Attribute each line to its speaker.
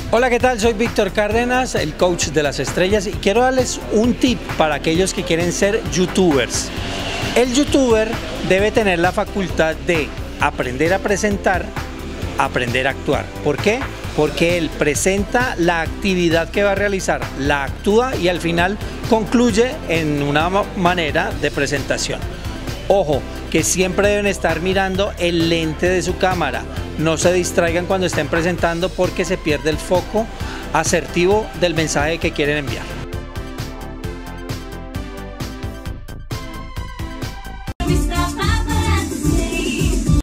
Speaker 1: Hola, ¿qué tal? Soy Víctor Cárdenas, el coach de las estrellas, y quiero darles un tip para aquellos que quieren ser youtubers. El youtuber debe tener la facultad de aprender a presentar, aprender a actuar. ¿Por qué? Porque él presenta la actividad que va a realizar, la actúa y al final concluye en una manera de presentación. Ojo, que siempre deben estar mirando el lente de su cámara. No se distraigan cuando estén presentando porque se pierde el foco asertivo del mensaje que quieren enviar.